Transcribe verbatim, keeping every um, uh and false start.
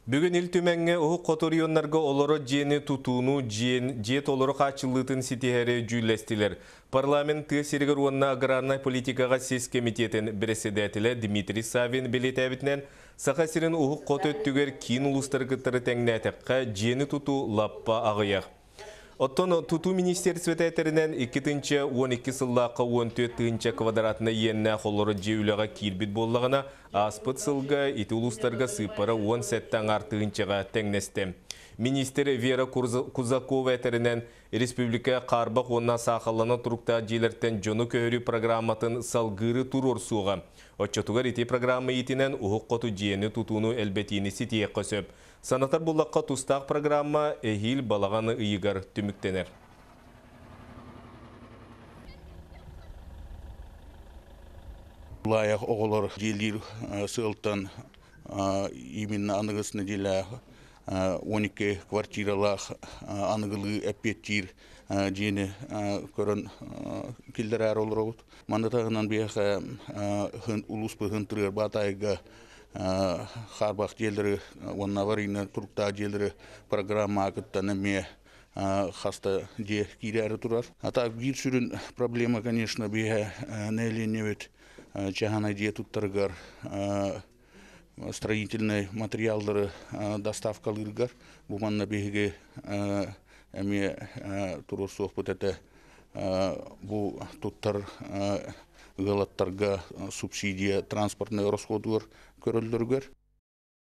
Бүгін ил түмәңе ұғы қоторионларға олары жені тұтуыну жет олары қачылытын сетихері жүйлестілер. Парламент серігір онына аграрнай политикаға сес комитетін бірседәтілі Дмитрий Савин білет әбітінен сақасырын ұғы қот өттігер кейін ұлыстырғыттары тәңнәтіққа жені тұту лаппа ағыяқ. Оттон туту министерсвететеринен икки он эки сыллаққа он төрт квадратына енне қолыры жеуліға кирбит боллағына аспыт сылға ити улустарға сыпары он сәттен артығынчаға тәңнесті. Министр Вера Кузакова әтерінен республика қарбақ онна сақалана тұрықта желерттен жоны көрі программатын салғыры тұрор суға. Отчетуғар ити программа етінен ұғық қоту жиені тұтуыну әлбетіні сетие қосып. Санатар бұлаққа тұстақ программа әхил балағаны ұйығар түміктенер. Лайық оғылар желдер сылтан именно анығысыны делі он екі квартиралақ анығылы әппеттер жені көрін келдер әр олар олды. Мандатағынан бейіқі ұлыспы ғынтырыр батайға Харбах желдері, он аварийны тұрықта желдері программа ақыттаны ме хаста де кирәрі тұрар. А так бір сүрін проблема, конечно, бейі нәйленевет чағана де тұттарығар строительный материалдары доставкалырғар. Бұманна бейге әме тұрыр соқпыт әті бұл тұттар ғалаттарға субсидия транспортный расходуар көрілдіргер.